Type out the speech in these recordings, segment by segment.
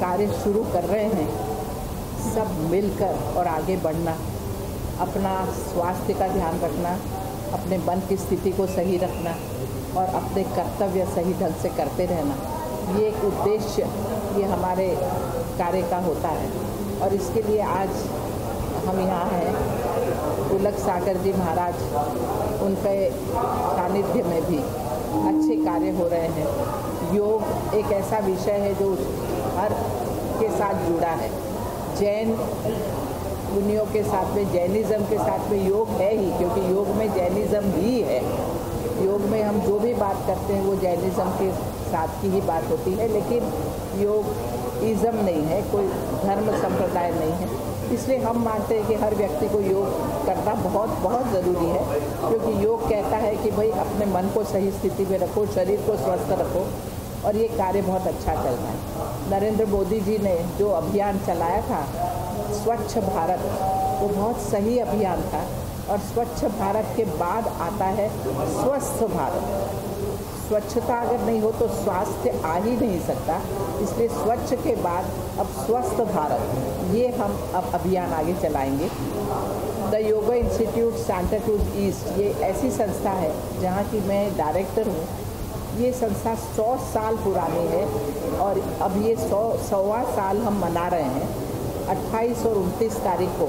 कार्य शुरू कर रहे हैं, सब मिलकर और आगे बढ़ना, अपना स्वास्थ्य का ध्यान रखना, अपने मन की स्थिति को सही रखना और अपने कर्तव्य सही ढंग से करते रहना, ये एक उद्देश्य ये हमारे कार्य का होता है। और इसके लिए आज हम यहाँ हैं। उलग सागर जी महाराज, उनके सानिध्य में भी अच्छे कार्य हो रहे हैं। योग एक ऐसा विषय है जो हर के साथ जुड़ा है। जैन मुनियों के साथ में, जैनिज़्म के साथ में योग है ही, क्योंकि योग में जैनिज़्म ही है। योग में हम जो भी बात करते हैं वो जैनिज़्म के साथ की ही बात होती है, लेकिन योग इज़म नहीं है, कोई धर्म संप्रदाय नहीं है। इसलिए हम मानते हैं कि हर व्यक्ति को योग करना बहुत बहुत ज़रूरी है, क्योंकि योग कहता है कि भाई अपने मन को सही स्थिति में रखो, शरीर को स्वस्थ रखो, और ये कार्य बहुत अच्छा चल रहा है। नरेंद्र मोदी जी ने जो अभियान चलाया था स्वच्छ भारत, वो बहुत सही अभियान था। और स्वच्छ भारत के बाद आता है स्वस्थ भारत। स्वच्छता अगर नहीं हो तो स्वास्थ्य आ ही नहीं सकता, इसलिए स्वच्छ के बाद अब स्वस्थ भारत, ये हम अब अभियान आगे चलाएंगे। The yoga institute Santa Cruz east, ये ऐसी संस्था है जहाँ की मैं डायरेक्टर हूँ। ये संस्था 100 साल पुरानी है और अब ये 100वां साल हम मना रहे हैं। 28 और 29 तारीख को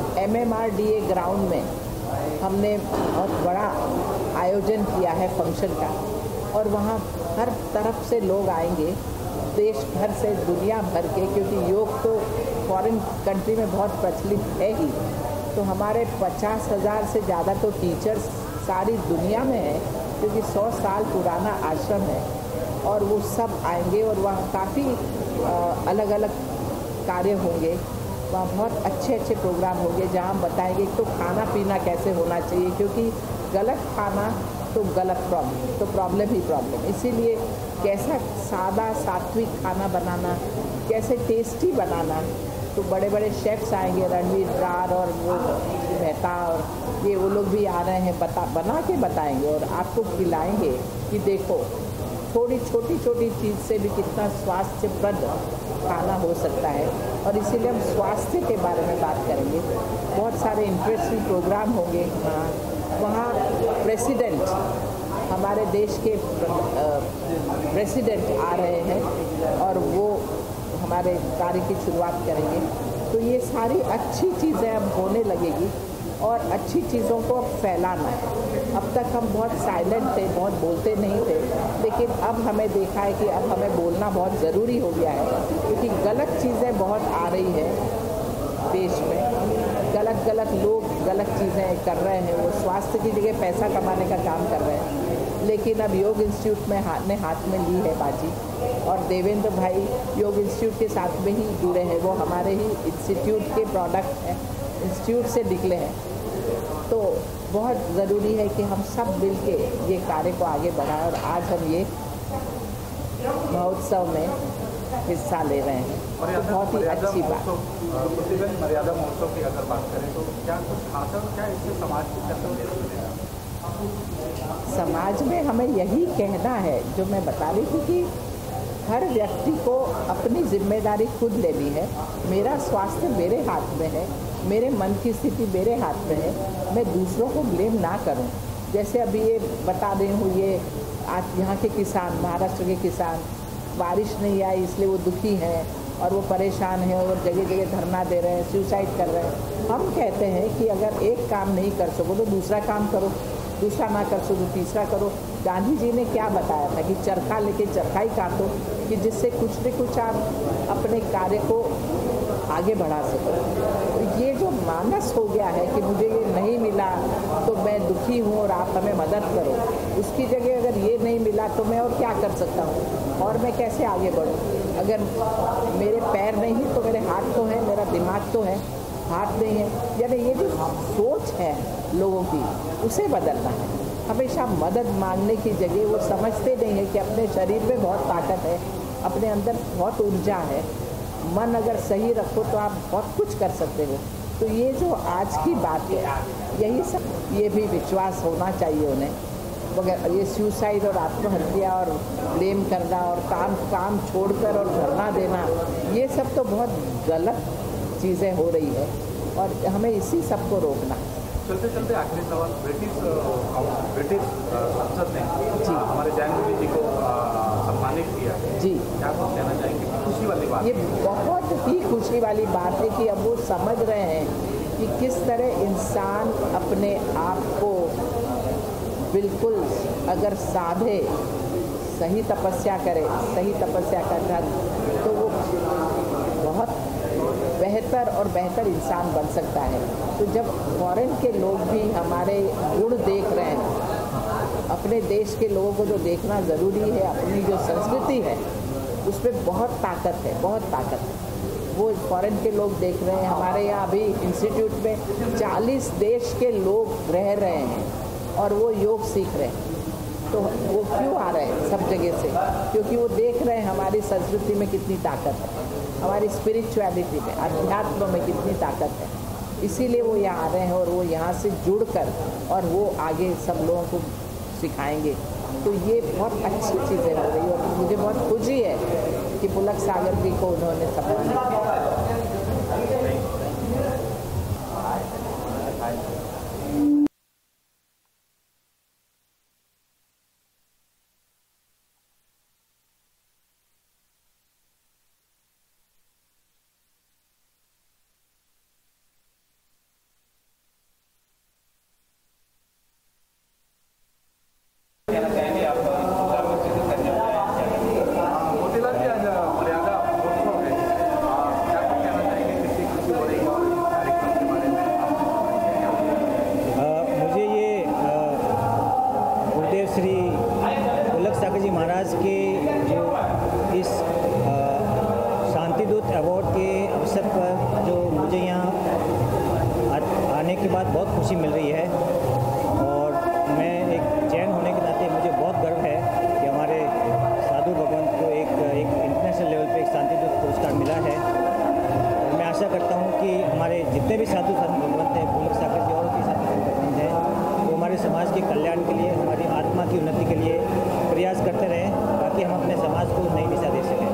MMRDA ग्राउंड में हमने बहुत बड़ा आयोजन किया है फंक्शन का, और वहाँ हर तरफ से लोग आएंगे, देश भर से, दुनिया भर के, क्योंकि योग तो फॉरेन कंट्री में बहुत प्रचलित है ही। तो हमारे 50,000 से ज़्यादा तो टीचर्स सारी दुनिया में हैं, क्योंकि 100 साल पुराना आश्रम है, और वो सब आएंगे और वहाँ काफ़ी अलग अलग कार्य होंगे। वहाँ बहुत अच्छे अच्छे प्रोग्राम होंगे जहाँ हम बताएंगे तो खाना पीना कैसे होना चाहिए, क्योंकि गलत खाना तो गलत प्रॉब्लम, तो प्रॉब्लम ही प्रॉब्लम। इसीलिए कैसा सादा सात्विक खाना बनाना, कैसे टेस्टी बनाना, तो बड़े बड़े शेफ्स आएंगे, रणवीर ब्रार और वो मेहता और ये वो लोग भी आ रहे हैं, बना के बताएंगे और आपको खिलाएंगे कि देखो थोड़ी छोटी छोटी चीज़ से भी कितना स्वास्थ्यप्रद खाना हो सकता है। और इसीलिए हम स्वास्थ्य के बारे में बात करेंगे। बहुत सारे इंटरेस्टिंग प्रोग्राम होंगे वहाँ प्रेसिडेंट, हमारे देश के प्रेसिडेंट आ रहे हैं और वो हमारे कार्य की शुरुआत करेंगे। तो ये सारी अच्छी चीज़ें अब होने लगेगी और अच्छी चीज़ों को अब फैलाना है। अब तक हम बहुत साइलेंट थे, बहुत बोलते नहीं थे, लेकिन अब हमें देखा है कि अब हमें बोलना बहुत ज़रूरी हो गया है, क्योंकि गलत चीज़ें बहुत आ रही है देश में। गलत लोग गलत चीज़ें कर रहे हैं, वो स्वास्थ्य की जगह पैसा कमाने का काम कर रहे हैं। लेकिन अब योग इंस्टीट्यूट में हाथ में ली है बाजी, और देवेंद्र भाई योग इंस्टीट्यूट के साथ में ही जुड़े हैं, वो हमारे ही इंस्टीट्यूट के प्रोडक्ट हैं, इंस्टीट्यूट से निकले हैं। तो बहुत ज़रूरी है कि हम सब मिल के ये कार्य को आगे बढ़ाएं, और आज हम ये महोत्सव में हिस्सा ले रहे हैं, तो बहुत ही अच्छी बात। मर्यादा महोत्सव की अगर बात करें तो क्या कुछ खास है, क्या इससे समाज की कर्तव्य? समाज में हमें यही कहना है जो मैं बता रही थी कि हर व्यक्ति को अपनी जिम्मेदारी खुद लेनी है। मेरा स्वास्थ्य मेरे हाथ में है, मेरे मन की स्थिति मेरे हाथ में है, मैं दूसरों को ब्लेम ना करूं। जैसे अभी ये बता रही हूँ, ये आज यहाँ के किसान, महाराष्ट्र के किसान, बारिश नहीं आई इसलिए वो दुखी हैं और वो परेशान हैं और जगह जगह धरना दे रहे हैं, सुसाइड कर रहे हैं। हम कहते हैं कि अगर एक काम नहीं कर सको तो दूसरा काम करो, दूसरा ना कर सको तो तीसरा करो। गांधी जी ने क्या बताया था कि चरखा लेके चरखा ही काटो, कि जिससे कुछ न कुछ आप अपने कार्य को आगे बढ़ा सको। तो ये जो मानस हो गया है कि मुझे ये नहीं मिला तो मैं दुखी हूँ और आप हमें मदद करो, उसकी जगह अगर ये नहीं मिला तो मैं और क्या कर सकता हूँ और मैं कैसे आगे बढ़ूँ। अगर मेरे पैर नहीं तो मेरे हाथ तो हैं, मेरा दिमाग तो है, हाथ नहीं है। यानी ये जो सोच है लोगों की, उसे बदलना है। हमेशा मदद मांगने की जगह वो समझते नहीं है कि अपने शरीर में बहुत ताकत है, अपने अंदर बहुत ऊर्जा है। मन अगर सही रखो तो आप बहुत कुछ कर सकते हो। तो ये जो आज की बात है, यही सब, ये भी विश्वास होना चाहिए उन्हें वगैरह, ये सुसाइड और आत्महत्या और ब्लेम करना और काम छोड़कर और धरना देना, ये सब तो बहुत गलत चीज़ें हो रही है और हमें इसी सब को रोकना। चलते चलते आखिरी सवाल, ब्रिटिश संसद ने जी हमारे जैन जी को सम्मानित किया, जी, क्या कुछ कहना चाहेंगे? खुशी वाली बात। ये बहुत ही खुशी वाली बात है कि अब वो समझ रहे हैं कि किस तरह इंसान अपने आप को बिल्कुल अगर साधे, सही तपस्या करे, सही तपस्या का ढंग, तो वो बहुत बेहतर और बेहतर इंसान बन सकता है। तो जब फॉरेन के लोग भी हमारे गुण देख रहे हैं, अपने देश के लोगों को जो देखना ज़रूरी है, अपनी जो संस्कृति है उसमें बहुत ताकत है, बहुत ताकत है। वो फॉरेन के लोग देख रहे हैं, हमारे यहाँ अभी इंस्टीट्यूट में 40 देश के लोग रह रहे हैं और वो योग सीख रहे हैं। तो वो क्यों आ रहे हैं सब जगह से? क्योंकि वो देख रहे हैं हमारी संस्कृति में कितनी ताकत है, हमारी स्पिरिचुअलिटी में, अध्यात्म में कितनी ताकत है। इसीलिए वो यहाँ आ रहे हैं और वो यहाँ से जुड़कर और वो आगे सब लोगों को सिखाएंगे। तो ये बहुत अच्छी चीज़ें हो रही है और मुझे बहुत खुशी है कि पुलक सागर जी को उन्होंने सम्मानित किया। मोतीलाल जी, आज मर्यादा महोत्सव है, क्या कुछ कहना चाहेंगे? कितनी खुशी हो रही है और इस कार्यक्रम के बारे में मुझे ये गुरुदेव श्री पुलक सागर जी महाराज के जो इस शांतिदूत अवार्ड के अवसर पर जो मुझे यहाँ आने के बाद बहुत खुशी मिल रही है और मैं एक जैन होने के नाते मुझे बहुत गर्व है कि हमारे साधु भगवंत को एक इंटरनेशनल लेवल पे एक शांतिदूत पुरस्कार मिला है। और मैं आशा करता हूँ कि हमारे जितने भी साधु संत भगवंत हैं, पुलक सागर जी और भी साधु भगवंत हैं, वो हमारे समाज के कल्याण के लिए, हमारी आत्मा की उन्नति के लिए प्रयास करते रहें ताकि हम अपने समाज को नई दिशा दे सकें।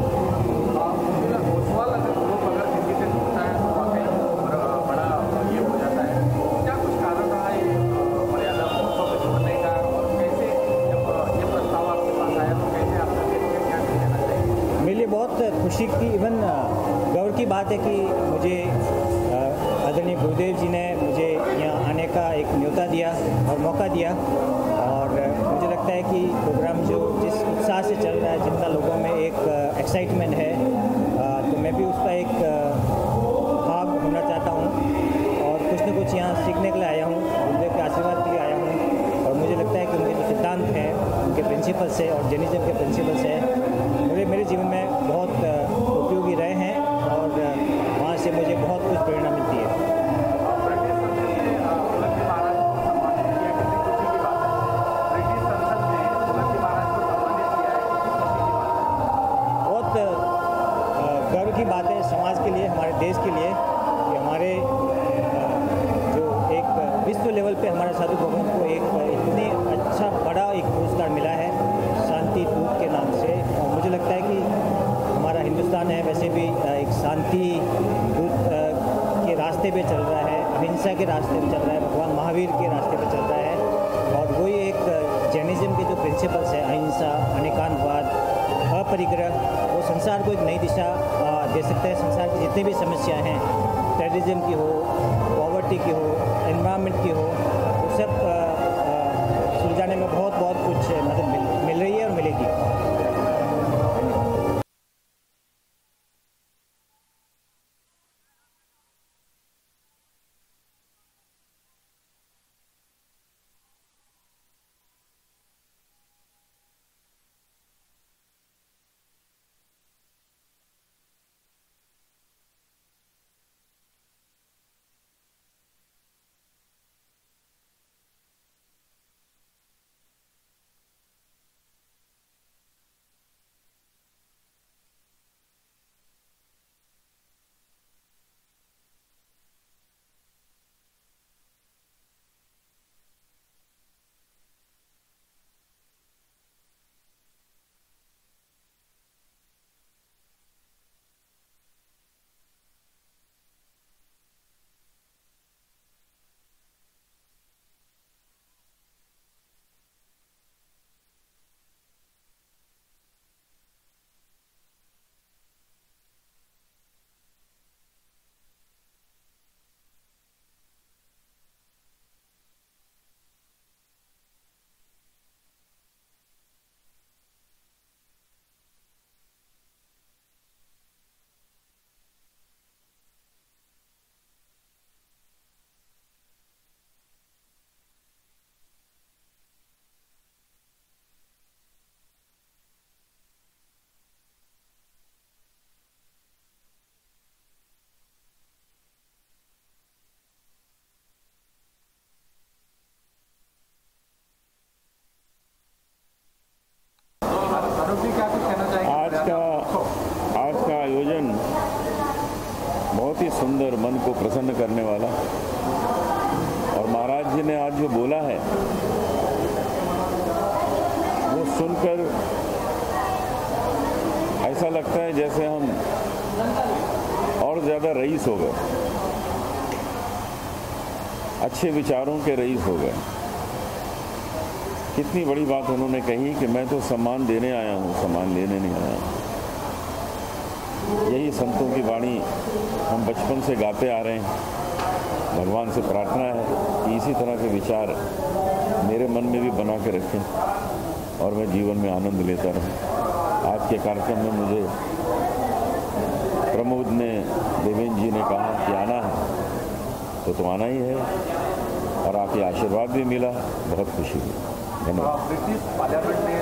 सवाल, अगर किसी से पूछता है तो वाकई बड़ा ये हो जाता है, क्या कुछ कारण रहा है मर्यादा महोत्सव में जुड़ने का और कैसे जब ये प्रस्ताव आपके पास आया तो कैसे आपने देखा, क्या कहना चाहिए? मेरे लिए बहुत खुशी की, इवन गौर की बात है कि मुझे आदरणीय गुरुदेव जी ने मुझे यहाँ आने का एक न्योता दिया और मौका दिया और मुझे लगता है कि प्रोग्राम जो जिस उत्साह से चल रहा है, जितना लोगों में एक एक्साइटमेंट है, तो मैं भी उसका एक भाग होना चाहता हूँ और कुछ न कुछ यहाँ सीखने के लिए आया हूँ, गुरुदेव के आशीर्वाद के लिए आया हूँ। और मुझे लगता है कि उनके जो सिद्धांत हैं, उनके प्रिंसिपल्स है और जैनिज्म के प्रिंसिपल्स हैं, मेरे जीवन में बहुत उपयोगी रहे हैं और वहाँ से मुझे बहुत कुछ प्रेरणा मिलती है। गर्व की बात है समाज के लिए, हमारे देश के लिए कि हमारे जो एक विश्व लेवल पे हमारे साधु भगवंत को एक इतने अच्छा बड़ा एक पुरस्कार मिला है शांति दूत के नाम से। और मुझे लगता है कि हमारा हिंदुस्तान है वैसे भी एक शांति दूत के रास्ते पे चल रहा है, अहिंसा के रास्ते पे चल रहा है, भगवान महावीर के रास्ते पे चल रहा है। और वही एक जैनिज्म के जो प्रिंसिपल्स है, अहिंसा, अनेकांतवाद, अपरिग्रह, वो संसार को एक नई दिशा दे सकते हैं। संसार की जितनी भी समस्याएं हैं, टेररिज्म की हो, पॉवर्टी की हो, एनवायरनमेंट की हो, वो सब सुलझाने में बहुत कुछ मदद मिल रही है और मिलेगी। मन को प्रसन्न करने वाला। और महाराज जी ने आज जो बोला है वो सुनकर ऐसा लगता है जैसे हम और ज़्यादा रईस हो गए, अच्छे विचारों के रईस हो गए। कितनी बड़ी बात उन्होंने कही कि मैं तो सम्मान देने आया हूँ, सम्मान लेने नहीं आया हूँ। यही संतों की वाणी हम बचपन से गाते आ रहे हैं। भगवान से प्रार्थना है कि इसी तरह के विचार मेरे मन में भी बना के रखें और मैं जीवन में आनंद लेता रहूं। आज के कार्यक्रम में मुझे प्रमोद ने, देवेंद्र जी ने कहा कि आना है तो आना ही है और आपके आशीर्वाद भी मिला, बहुत खुशी हुई। धन्यवाद। ब्रिटिश पार्लियामेंट ने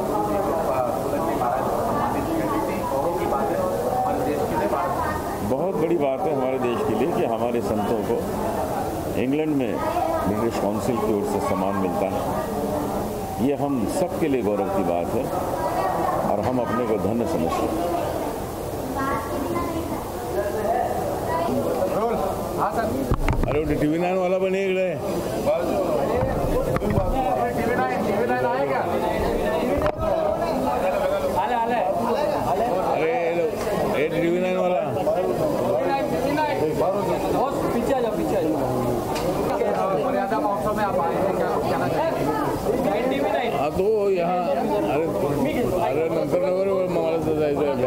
बहुत बड़ी बात है हमारे देश के लिए कि हमारे संतों को इंग्लैंड में ब्रिटिश काउंसिल की ओर से सम्मान मिलता है। ये हम सब के लिए गौरव की बात है और हम अपने को धन्य समझते हैं। अरे वो TV9 वाला बने इकडे अरे TV9 वाला मर्यादा महोत्सव में आप आए हैं, क्या कहना चाहेंगे? हाँ तो यहाँ अरे नंतर नगर मला जायचं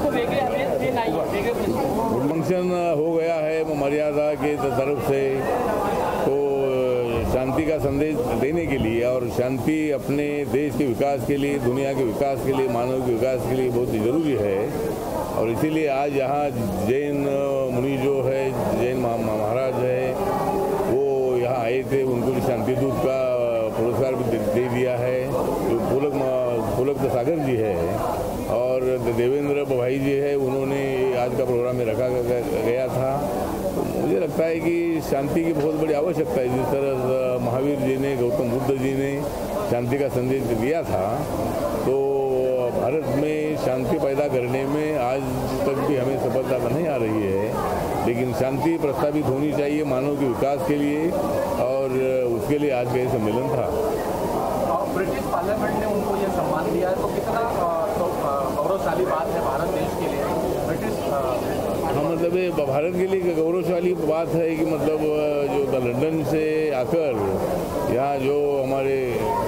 फंक्शन हो गया है मर्यादा के तरफ से, तो शांति का संदेश देने के लिए और शांति अपने देश के विकास के लिए, दुनिया के विकास के लिए, मानव के विकास के लिए बहुत ज़रूरी है। और इसीलिए आज यहाँ जैन मुनि जो है, जैन महाराज है, वो यहाँ आए थे। उनको भी शांति दूत का पुरस्कार भी दे दिया है, जो पुलक सागर जी है और देवेंद्र भाई जी है, उन्होंने आज का प्रोग्राम में रखा गया था। तो मुझे लगता है कि शांति की बहुत बड़ी आवश्यकता है। जिस तरह महावीर जी ने, गौतम बुद्ध जी ने शांति का संदेश दिया था, तो भारत में शांति पैदा करने में आज तक भी हमें सफलता नहीं आ रही है। लेकिन शांति प्रस्तावित होनी चाहिए मानव के विकास के लिए और उसके लिए आज का ये सम्मेलन था। ब्रिटिश पार्लियामेंट ने उनको ये सम्मान दिया है, तो कितना गौरवशाली बात है भारत देश के लिए। ब्रिटिश हाँ, मतलब ये भारत के लिए गौरवशाली बात है कि मतलब जो लंदन से आकर यहाँ जो हमारे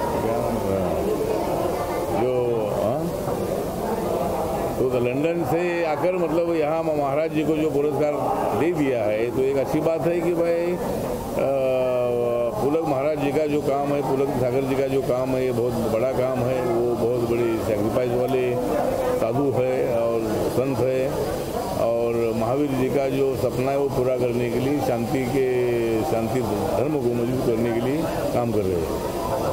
तो लंदन से आकर मतलब यहाँ महाराज जी को जो पुरस्कार दे दिया है, तो एक अच्छी बात है कि भाई पुलक महाराज जी का जो काम है, पुलक सागर जी का जो काम है, ये बहुत बड़ा काम है। वो बहुत बड़ी सैक्रिफाइस वाले साधु है और संत है और महावीर जी का जो सपना है वो पूरा करने के लिए, शांति धर्म को मजबूत करने के लिए काम कर रहे हैं।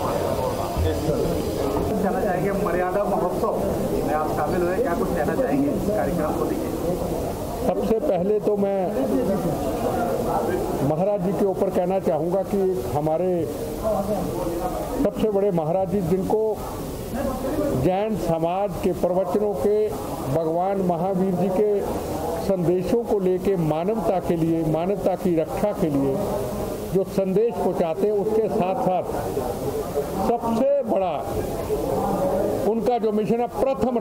कहना चाहेंगे मर्यादा महोत्सव में आप शामिल हुए, क्या कुछ कहना चाहेंगे इस कार्यक्रम को लेकर? सबसे पहले तो मैं महाराज जी के ऊपर कहना चाहूँगा कि हमारे सबसे बड़े महाराज जी, जिनको जैन समाज के प्रवचनों के, भगवान महावीर जी के संदेशों को लेके मानवता के लिए, मानवता की रक्षा के लिए जो संदेश पहुँचाते हैं, उसके साथ साथ सबसे बड़ा उनका जो मिशन है, प्रथम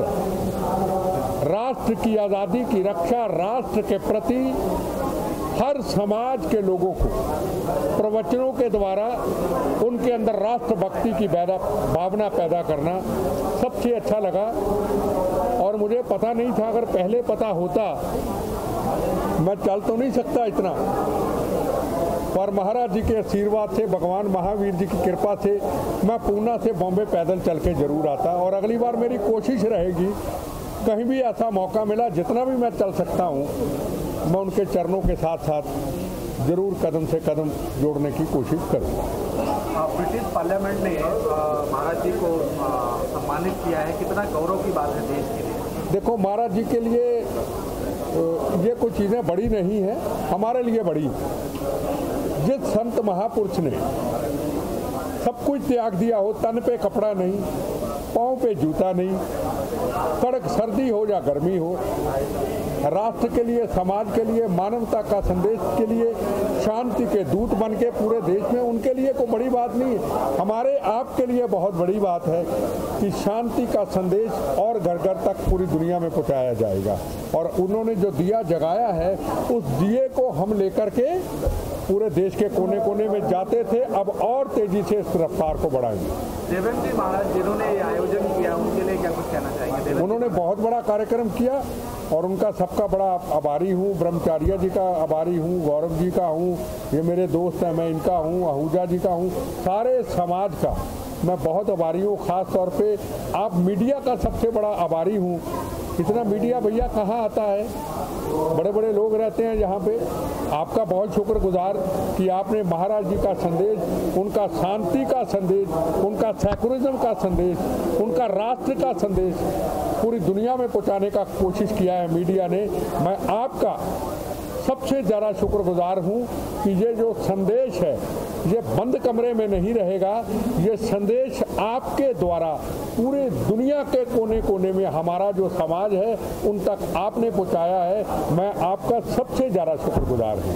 राष्ट्र की आज़ादी की रक्षा, राष्ट्र के प्रति हर समाज के लोगों को प्रवचनों के द्वारा उनके अंदर राष्ट्र भक्ति की भावना पैदा करना सबसे अच्छा लगा। और मुझे पता नहीं था, अगर पहले पता होता, मैं चल तो नहीं सकता इतना, पर महाराज जी के आशीर्वाद से, भगवान महावीर जी की कृपा से मैं पूना से बॉम्बे पैदल चल के जरूर आता। और अगली बार मेरी कोशिश रहेगी, कहीं भी ऐसा मौका मिला, जितना भी मैं चल सकता हूँ, मैं उनके चरणों के साथ साथ जरूर कदम से कदम जोड़ने की कोशिश करूँगा। ब्रिटिश पार्लियामेंट ने महाराज जी को सम्मानित किया है, कितना गौरव की बात है देश के लिए। देखो, महाराज जी के लिए ये कुछ चीज़ें बड़ी नहीं है, हमारे लिए बड़ी। जिस संत महापुरुष ने सब कुछ त्याग दिया हो, तन पे कपड़ा नहीं, पाँव पे जूता नहीं, कड़क सर्दी हो या गर्मी हो, राष्ट्र के लिए, समाज के लिए, मानवता का संदेश के लिए शांति के दूत बन के पूरे देश में, उनके लिए कोई बड़ी बात नहीं है। हमारे आपके लिए बहुत बड़ी बात है कि शांति का संदेश और घर घर तक पूरी दुनिया में पहुंचाया जाएगा। और उन्होंने जो दिया जगाया है, उस दिए को हम लेकर के पूरे देश के कोने कोने में जाते थे, अब और तेजी से इस रफ्तार को बढ़ाएंगे। देवेंद्र जी महाराज जिन्होंने ये आयोजन किया, उनके लिए क्या कुछ कहना चाहेंगे? उन्होंने बहुत बड़ा कार्यक्रम किया और उनका सबका बड़ा आभारी हूँ। ब्रह्मचार्य जी का आभारी हूँ, गौरव जी का हूँ, ये मेरे दोस्त हैं, मैं इनका हूँ, आहूजा जी का हूँ, सारे समाज का मैं बहुत आभारी हूँ। ख़ास तौर पे आप मीडिया का सबसे बड़ा आभारी हूँ। इतना मीडिया भैया कहाँ आता है, बड़े बड़े लोग रहते हैं यहाँ पे। आपका बहुत शुक्रगुजार कि आपने महाराज जी का संदेश, उनका शांति का संदेश, उनका सेकुलरिज्म का संदेश, उनका राष्ट्र का संदेश पूरी दुनिया में पहुँचाने का कोशिश किया है मीडिया ने। मैं आपका सबसे ज़्यादा शुक्रगुजार हूँ कि ये जो संदेश है ये बंद कमरे में नहीं रहेगा। ये संदेश आपके द्वारा पूरे दुनिया के कोने कोने में हमारा जो समाज है उन तक आपने पहुंचाया है। मैं आपका सबसे ज़्यादा शुक्रगुजार हूँ।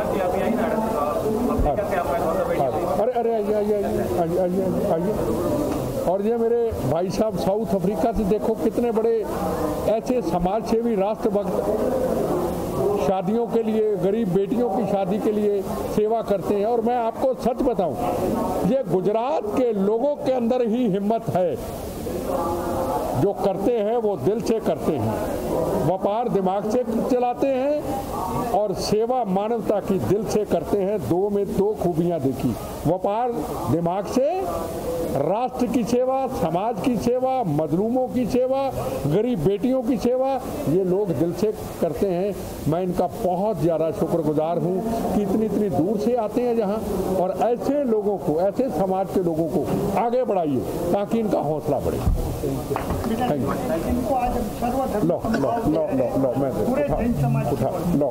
अरे अरे आइए आइए आइए आइए आइए। और ये मेरे भाई साहब साउथ अफ्रीका से, देखो कितने बड़े ऐसे समाज सेवी राष्ट्रभक्त शादियों के लिए, गरीब बेटियों की शादी के लिए सेवा करते हैं। और मैं आपको सच बताऊं, ये गुजरात के लोगों के अंदर ही हिम्मत है। जो करते हैं वो दिल से करते हैं, व्यापार दिमाग से चलाते हैं और सेवा मानवता की दिल से करते हैं। दो में दो खूबियां देखी, व्यापार दिमाग से, राष्ट्र की सेवा, समाज की सेवा, मजलूमों की सेवा, गरीब बेटियों की सेवा, ये लोग दिल से करते हैं। मैं इनका बहुत ज़्यादा शुक्रगुजार हूँ कि इतनी इतनी दूर से आते हैं यहाँ, और ऐसे लोगों को, ऐसे समाज के लोगों को आगे बढ़ाइए ताकि इनका हौसला बढ़े। लो लो लो लो लो मैं उठा लो।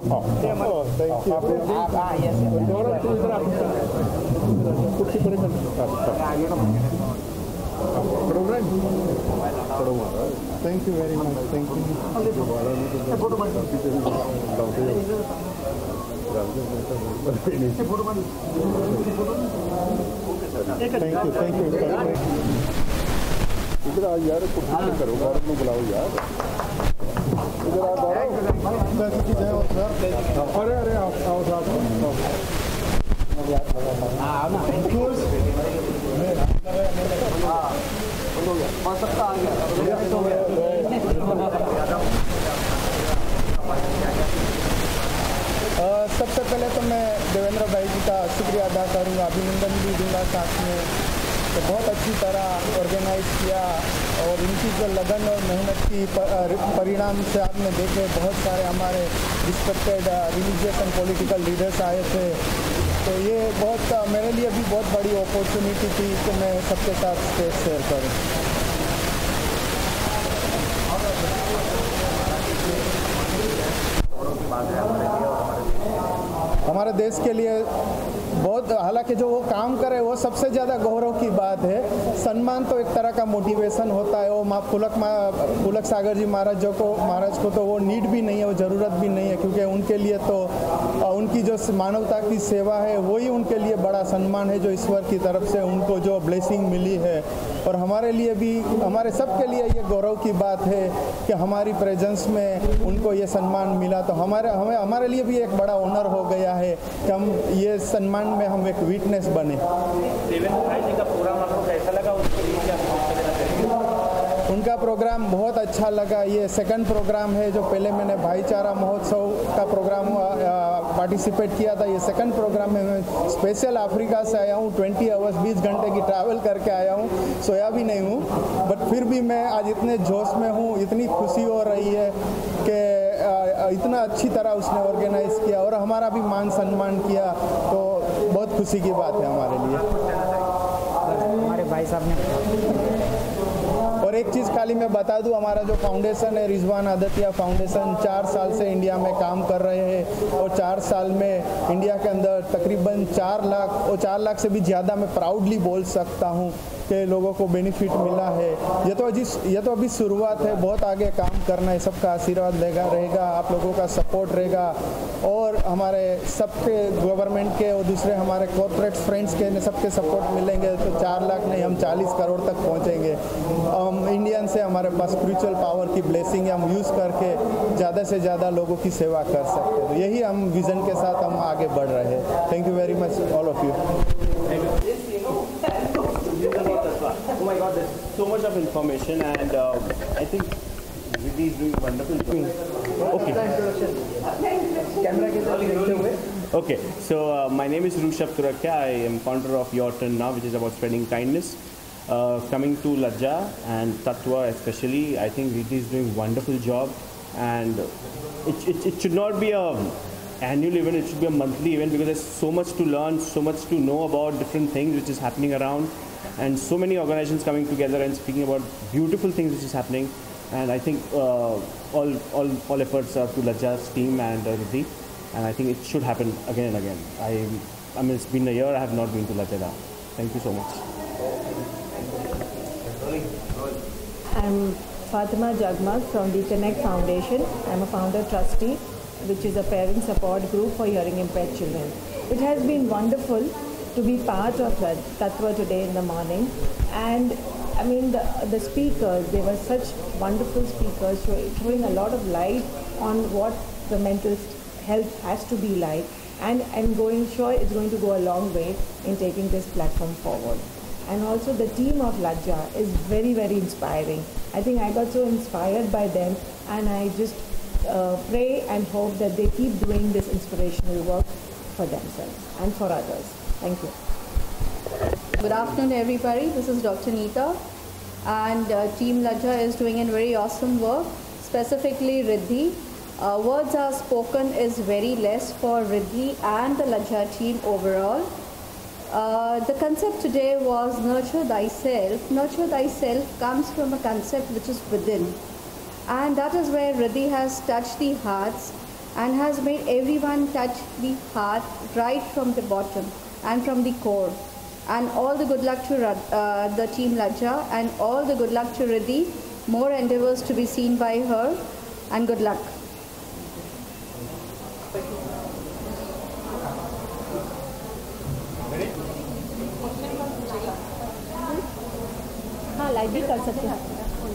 Thank you very much. Thank you. Thank you. इधर आ यार, कुछ करो, गौरव को बुलाओ यार। इधर आ गौरव। अरे अरे आओ आओ साहब। सबसे पहले तो मैं देवेंद्र भाई जी का शुक्रिया अदा करूँगा, अभिनंदन भी दूंगा साथ में। तो बहुत अच्छी तरह ऑर्गेनाइज किया और इनकी जो लगन और मेहनत की परिणाम से आपने देखे, बहुत सारे हमारे respected religious and political leaders आए थे। तो ये बहुत मेरे लिए भी बहुत बड़ी अपॉर्चुनिटी थी कि मैं सबके साथ स्टेज शेयर करूँ। हमारे देश के लिए बहुत, हालांकि जो वो काम करे वो सबसे ज़्यादा गौरव की बात है। सम्मान तो एक तरह का मोटिवेशन होता है। वो पुलक सागर जी महाराज को तो वो नीड भी नहीं है, वो ज़रूरत भी नहीं है, क्योंकि उनके लिए तो उनकी जो मानवता की सेवा है वही उनके लिए बड़ा सम्मान है, जो ईश्वर की तरफ से उनको जो ब्लेसिंग मिली है। और हमारे लिए भी, हमारे सब के लिए ये गौरव की बात है कि हमारी प्रेजेंस में उनको ये सम्मान मिला। तो हमारे लिए भी एक बड़ा ऑनर हो गया है कि हम ये सम्मान में हम एक विटनेस बने। देवेंद्र भाई जी का प्रोग्राम आपको कैसा लगा? उनका प्रोग्राम बहुत अच्छा लगा। ये सेकंड प्रोग्राम है, जो पहले मैंने भाईचारा महोत्सव का प्रोग्राम पार्टिसिपेट किया था। ये सेकंड प्रोग्राम में मैं स्पेशल अफ्रीका से आया हूँ, 20 आवर्स 20 घंटे की ट्रैवल करके आया हूँ, सोया भी नहीं हूँ, बट फिर भी मैं आज इतने जोश में हूँ। इतनी खुशी हो रही है कि इतना अच्छी तरह उसने ऑर्गेनाइज किया और हमारा भी मान सम्मान किया, तो बहुत खुशी की बात है हमारे लिए। हमारे भाई साहब ने। और एक चीज़ खाली मैं बता दूं, हमारा जो फाउंडेशन है, रिजवान आदतिया फाउंडेशन, 4 साल से इंडिया में काम कर रहे हैं और 4 साल में इंडिया के अंदर तकरीबन 4 लाख और 4 लाख से भी ज़्यादा मैं प्राउडली बोल सकता हूं के लोगों को बेनिफिट मिला है। ये तो अभी शुरुआत है, बहुत आगे काम करना है। सबका आशीर्वाद रहेगा, आप लोगों का सपोर्ट रहेगा और हमारे सबके गवर्नमेंट के और दूसरे हमारे कॉर्पोरेट फ्रेंड्स के सबके सपोर्ट मिलेंगे तो 4 लाख नहीं हम 40 करोड़ तक पहुंचेंगे। हम इंडियन से हमारे पास स्पिरिचुअल पावर की ब्लेसिंग हम यूज़ करके ज़्यादा से ज़्यादा लोगों की सेवा कर सकते हैं। तो यही हम विज़न के साथ हम आगे बढ़ रहे हैं। Thank you very much all of you. Oh my God, there's so much of information, and I think Riddhi is doing wonderful job. Okay, so my name is Rushabh Turakya. I am founder of Your Turn Now, which is about spreading kindness. Coming to Lajja and Tattva especially, I think Riddhi is doing wonderful job, and it should not be a annual event, it should be a monthly event, because there's so much to learn, so much to know about different things which is happening around, and so many organizations coming together and speaking about beautiful things which is happening. And I think all efforts are to Lajja's team and Riddhi, and I think it should happen again and again. I mean, it's been a year I have not been to Lajja. Thank you so much. I'm Fatima Jagmag from the Connect Foundation. I'm a founder trustee, which is a parent support group for hearing impaired children. It has been wonderful to be part of Tattva today in the morning, and I mean the speakers, they were such wonderful speakers showing a lot of light on what the mental health has to be like, and I'm sure it's going to go a long way in taking this platform forward. And also the team of Lajja is very, very inspiring. I think I got so inspired by them, and I just pray and hope that they keep doing this inspirational work for themselves and for others. Thank you. Good afternoon, everybody. This is Dr. Neeta, and Team Lajja is doing a very awesome work, specifically Riddhi. Words are spoken is very less for Riddhi and the Lajja team overall. The concept today was nurture thyself. Nurture thyself comes from a concept which is within, and that is where Riddhi has touched the hearts and has made everyone touch the heart right from the bottom and from the core. And all the good luck to the team Lajja, and all the good luck to Riddhi. More endeavors to be seen by her, and good luck. हाँ, live भी कर सकते हैं।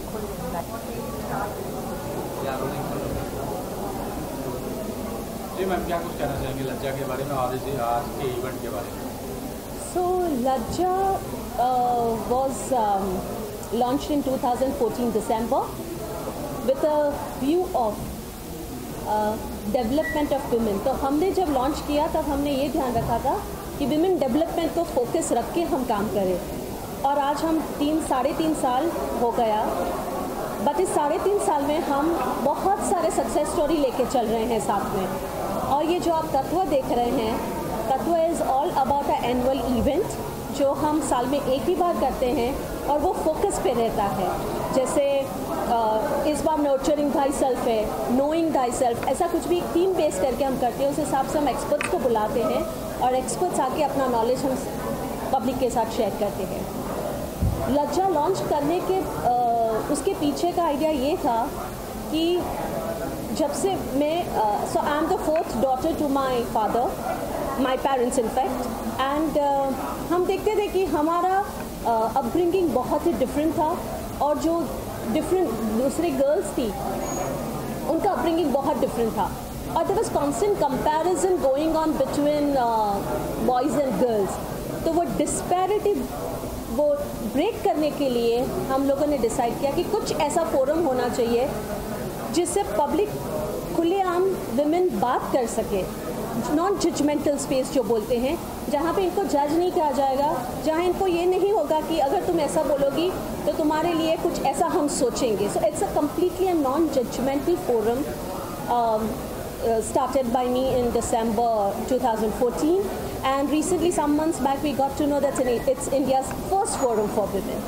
जी ma'am, क्या कुछ कहना चाहेंगे लज्जा के बारे में और आज के इवेंट के बारे में? So Lajja was launched in 2014 December with a view of development of women. तो हमने जब लॉन्च किया तब हमने ये ध्यान रखा था कि विमेन डेवलपमेंट को फोकस रख के हम काम करें, और आज हम 3-3.5 साल हो गया, बट इस 3.5 साल में हम बहुत सारे सक्सेस स्टोरी लेके चल रहे हैं साथ में। और ये जो आप तत्व देख रहे हैं, Tattva is all about a annual event जो हम साल में एक ही बार करते हैं, और वो फोकस पे रहता है। जैसे इस बार नर्चरिंग दाई सेल्फ है, नोइंग दाई सेल्फ, ऐसा कुछ भी थीम बेस करके हम करते हैं। उस हिसाब से हम एक्सपर्ट्स को बुलाते हैं, और एक्सपर्ट्स आके अपना नॉलेज हम पब्लिक के साथ शेयर करते हैं। लज्जा लॉन्च करने के उसके पीछे का आइडिया ये था कि जब से मैं so I am the 4th daughter to my father, my parents in fact, and हम देखते थे कि हमारा अपब्रिंगिंग बहुत ही डिफरेंट था, और जो डिफरेंट दूसरी गर्ल्स थी उनका अपब्रिंगिंग बहुत डिफरेंट था, और there was constant comparison going on between boys and girls. तो वो डिस्पैरिटी वो ब्रेक करने के लिए हम लोगों ने डिसाइड किया कि कुछ ऐसा फोरम होना चाहिए जिससे पब्लिक खुलेआम विमेन बात कर सके, नॉन जजमेंटल स्पेस जो बोलते हैं, जहाँ पे इनको जज नहीं किया जाएगा, जहाँ इनको ये नहीं होगा कि अगर तुम ऐसा बोलोगी तो तुम्हारे लिए कुछ ऐसा हम सोचेंगे। So it's a completely a non judgemental forum started by me in December 2014, and recently some months back we got to know that it's India's first forum for women.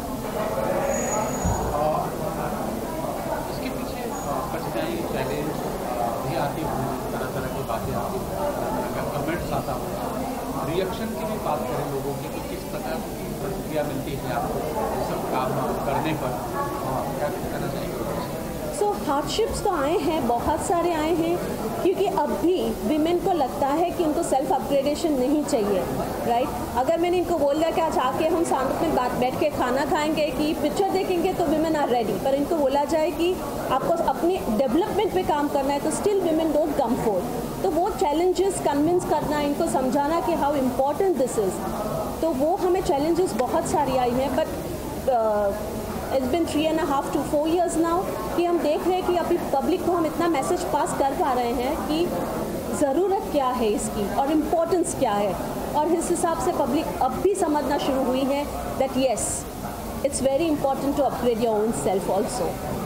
इसके पीछे कठिनाई चैलेंज भी आती है, तरह तरह की बातें आती हैं, कमेंट्स आता है, सेटिस्फेक्शन की भी बात करें लोगों की, तो किस प्रकार की प्रतिक्रिया मिलती है आपको ये सब काम करने पर, क्या कहना चाहिए? सो हार्डशिप्स तो आए हैं, बहुत सारे आए हैं, क्योंकि अब भी विमेन को लगता है कि उनको सेल्फ अपग्रेडेशन नहीं चाहिए, राइट। अगर मैंने इनको बोल दिया कि आज आके हम साथ में बैठ के खाना खाएंगे कि पिक्चर देखेंगे तो विमेन आर रेडी, पर इनको बोला जाए कि आपको अपनी डेवलपमेंट पे काम करना है तो still women don't come forth. तो वो चैलेंजेस कन्विंस करना, इनको समझाना कि हाउ इम्पोर्टेंट दिस इज़, तो वो हमें चैलेंजेस बहुत सारी आई हैं। But it's been 3.5 to 4 years now कि हम देख रहे हैं कि अभी पब्लिक को हम इतना मैसेज पास कर पा रहे हैं कि ज़रूरत क्या है इसकी और इम्पोर्टेंस क्या है, और इस हिसाब से पब्लिक अब भी समझना शुरू हुई है that yes it's very important to upgrade your own self also.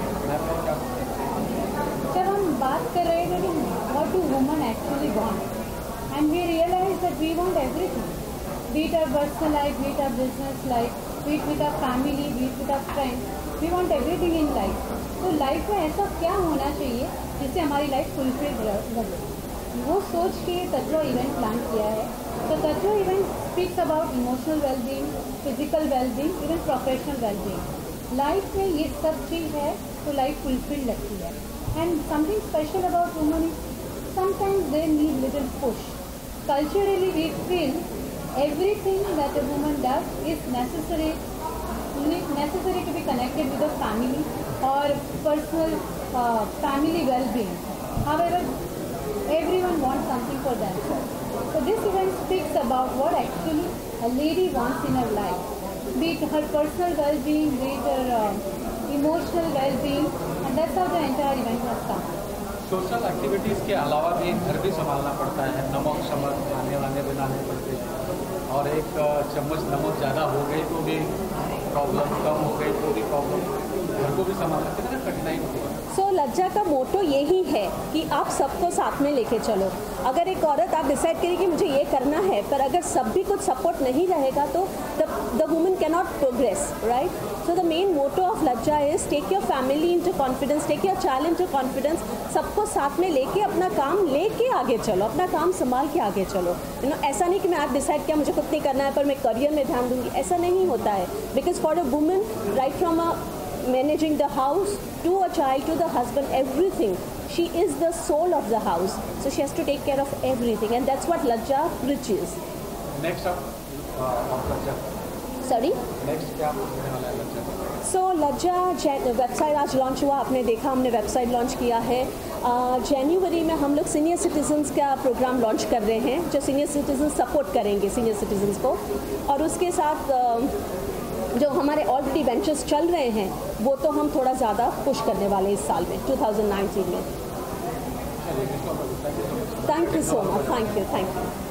जब हम बात कर रहे थे कि what do woman actually want, and we realise that we want everything, be it our personal life, be it our business life, be it with our family, be it with our friends, we want everything in life. तो life में ऐसा क्या होना चाहिए जिससे हमारी life fulfilled रहे, वो सोच के तत्वा इवेंट प्लान किया है। तो Tattva event speaks about emotional wellbeing, physical wellbeing, even professional wellbeing. Life में ये सब चीज़ है तो लाइफ फुलफिल्ड लगती है। And something special about woman is sometimes they need little push. Culturally we feel everything that a woman does is necessary to be connected with the family or personal family well-being. However, everyone wants something for themselves. So this event speaks about what actually a lady wants in her life, be it her personal well-being, be it her emotional well-being, and that's how the entire event has come. Social activities के अलावा भी घर भी संभालना पड़ता है, नमक शमक खाने वाने बनाने पड़ते हैं, और एक चम्मच नमक ज़्यादा हो गई तो भी प्रॉब्लम, कम हो गई तो भी प्रॉब्लम, घर को भी संभालना कितना कठिनाई होती है। सो लज्जा का मोटो यही है कि आप सबको साथ में लेके चलो। अगर एक औरत आप डिसाइड करें कि मुझे ये करना है, पर अगर सब भी कुछ सपोर्ट नहीं रहेगा तो the woman can not progress, right. So the main motto of Lajja is take your family into confidence, take your child into confidence, सबको साथ में लेके अपना काम लेके आगे चलो, अपना काम संभाल के आगे चलो। यू नो, ऐसा नहीं कि मैं आज डिसाइड किया मुझे कुछ नहीं करना है पर मैं करियर में ध्यान दूंगी, ऐसा नहीं होता है। Because for a woman right from a managing the house to a child to the husband, everything, she is the soul of the house, so she has to take care of everything, and that's what Lajja preaches. Next up of Lajja, sorry, next क्या होने वाला है Lajja? सो लज्जा website आज launch हुआ, आपने देखा हमने वेबसाइट लॉन्च किया है। जनवरी में हम लोग सीनियर सिटीजन्स का प्रोग्राम लॉन्च कर रहे हैं, जो सीनियर सिटीजन सपोर्ट करेंगे सीनियर सिटीजन्स को, और उसके साथ जो हमारे ऑलरेडी वेंचर्स चल रहे हैं वो तो हम थोड़ा ज़्यादा पुश करने वाले इस साल में 2019 में। Thank you so much, thank you.